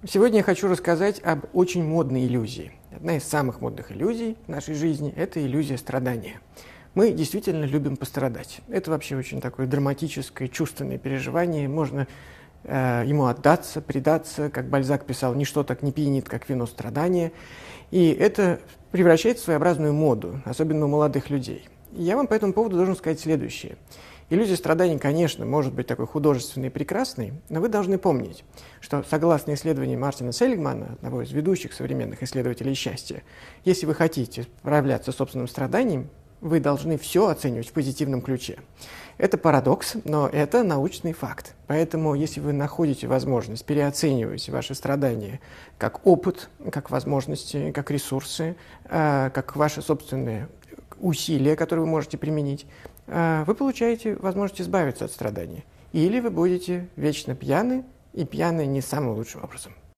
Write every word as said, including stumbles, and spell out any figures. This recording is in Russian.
Сегодня я хочу рассказать об очень модной иллюзии. Одна из самых модных иллюзий в нашей жизни – это иллюзия страдания. Мы действительно любим пострадать. Это вообще очень такое драматическое, чувственное переживание. Можно э, ему отдаться, предаться. Как Бальзак писал, «Ничто так не пьянит, как вино страдания». И это превращается в своеобразную моду, особенно у молодых людей. И я вам по этому поводу должен сказать следующее. Иллюзия страдания, конечно, может быть такой художественной и прекрасной, но вы должны помнить, что согласно исследованиям Мартина Селигмана, одного из ведущих современных исследователей счастья, если вы хотите справляться с собственным страданием, вы должны все оценивать в позитивном ключе. Это парадокс, но это научный факт. Поэтому, если вы находите возможность переоценивать ваши страдания как опыт, как возможности, как ресурсы, как ваши собственные усилия, которые вы можете применить, вы получаете возможность избавиться от страданий. Или вы будете вечно пьяны, и пьяны не самым лучшим образом.